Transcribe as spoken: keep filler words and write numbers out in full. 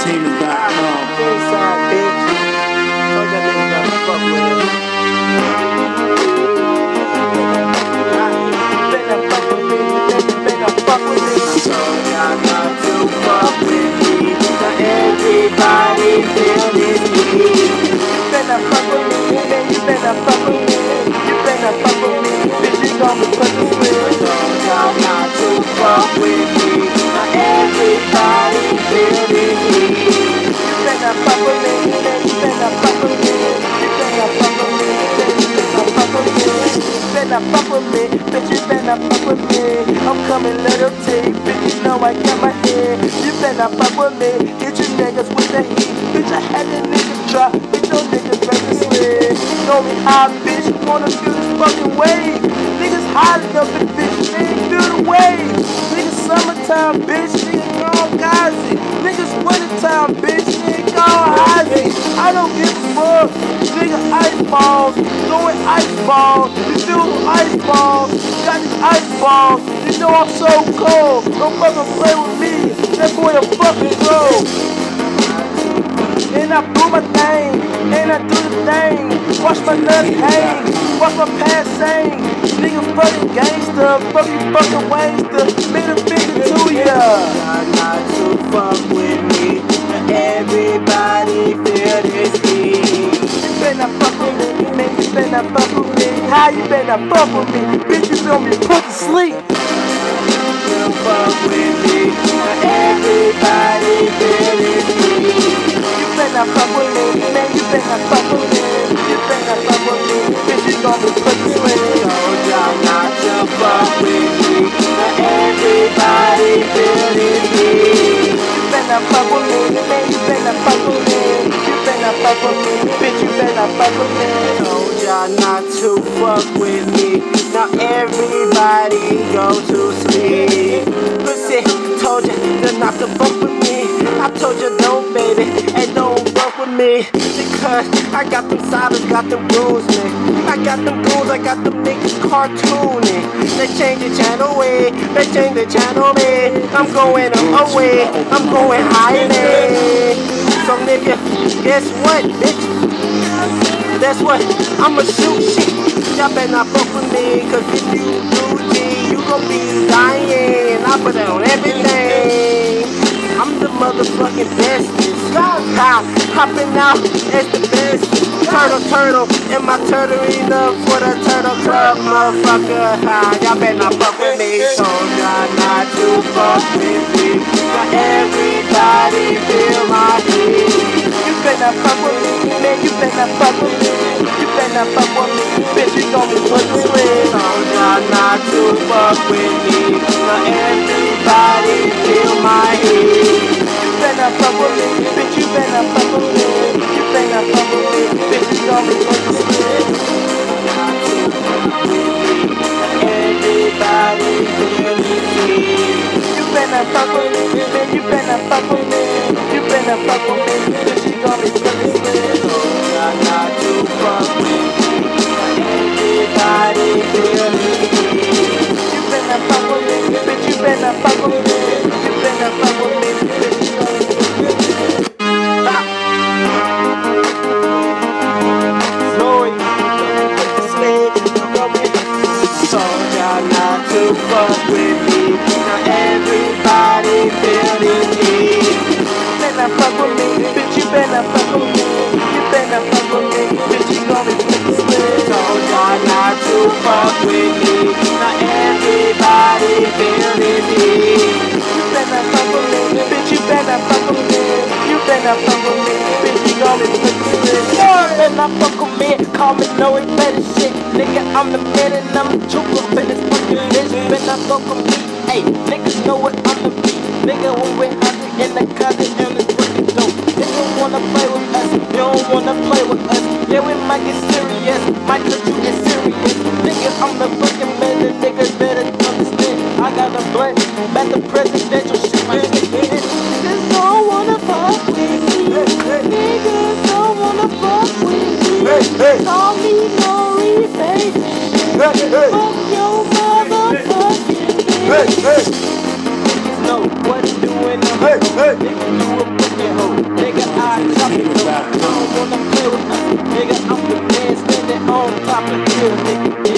entertainment dot com. Inside, bitch. Told that nigga not to fuck with it. You better fuck with me. You better fuck with me. I told y'all not to fuck with me. Now everybody feel this need. You better fuck with me. Man, you better fuck with me. You better fuck with me. Bitch, you gon' be fucking with. I told y'all not to fuck with me. Now everybody feel this need. You better fuck with me, man, you better fuck with me. You better fuck with me, man, you better fuck with me. You better fuck with me, bitch, you better fuck with me. I'm coming little T, bitch, you know I got my head. You better fuck with me, get you niggas with the heat. Bitch, I had the niggas drop, bitch, your niggas ready to slid. Know me high, bitch, wanna feel this fucking wave. Niggas hiding up in bitch, they ain't feel the wave. Niggas summertime, bitch, niggas all gassy. Niggas wintertime, bitch, niggas all hazy. I don't give a fuck, nigga ice balls, throwing ice balls. You do ice balls, got these ice balls. You know I'm so cold, don't fucking play with me. That boy a fucking pro. And I do my thing, and I do the thing. Watch my nuts hang, watch my past sing. Nigga fucking gangster, fuck you fucking waster. Middle finger to ya. Try not to fuck with me. Everybody feel this heat. You better fuck with me, man. You better fuck with me. How you better fuck with me? Bitch, you feel me put to sleep. You fuck with me. Everybody feel this heat. You better fuck with me, man. You better fuck with me. You better fuck with me. Bitch, you gon' be put to sleep. Told y'all not to fuck with me. Everybody feel this heat. You better fuck with me, man. You better fuck with me. You better fuck with me. Bitch, you better fuck with me. Told y'all not to fuck with me. Now everybody go to sleep. Pussy, told you not to fuck with me. I told you don't, baby, and don't fuck with me. Because I got them silence, got them rules, man. I got them rules, I got them niggas cartooning. They change the channel way, they change the channel way. I'm going away, I'm going high. So nigga, guess what, bitch? That's what, I'ma shoot shit. Y'all better not fuck with me, cause if you do G, you gon' be dying. I put it on everything. I'm the motherfucking bestest. Ha, hopping out as the best. Turtle, turtle, in my turtleina for the turtle club, motherfucker. Ha, y'all better not fuck with me. So y'all not to fuck with me. Now everybody feel my heat. You better fuck with me, man. You better fuck with me. You better fuck with me, bitch. You gon' be put to sleep. So y'all not to fuck with me. Now everybody feel my heat. You better fuck with me, bitch. You better fuck with me. You better fuck with me, bitch. You gon' be put to sleep. Everybody feel me. You better fuck with me, man. You better fuck with me. You better fuck with me, bitch. You gon' be put to sleep. So y'all not to fuck with me. Everybody feel me. You better fuck with me, bitch. You better fuck with me. You better fuck with me, bitch. You gon' be put to sleep. Told y'all not to fuck with me. Now everybody feel this heat. You better fuck with me, bitch. You better fuck with me. You better fuck with me, bitch. You gon' be put to sleep. Told y'all not to fuck with me. Now everybody feel this heat. You better fuck with me, bitch. You better fuck with me. You better fuck with me, bitch. You gon' be put to sleep. Better not fuck with me. Call me no it better shit. Nigga, I'm the man and I'm the truth up in this fucking bitch. Better not fuck with me. Hey, niggas know what I'm the beat. Nigga, when we're hiding in the closet and it's fucking dope. They don't wanna play with us. They don't wanna play with us. Yeah, we might get serious. Might let you get serious. Nigga, I'm the fucking man. The nigga better understand. I got a blunt. Back the presidential shit. My shit hit it. Niggas don't wanna fuck with me. Niggas don't wanna fuck with me. Hey, hey. Call me no rebate. Hey, hey. Fuck your motherfucking Hey, hey. know what I'm doing Hey, hey. Nigga, you a pussy hoe. Nigga, I chop it though. I don't wanna play with us. Nigga, I'm the man standing on top of the hill, nigga.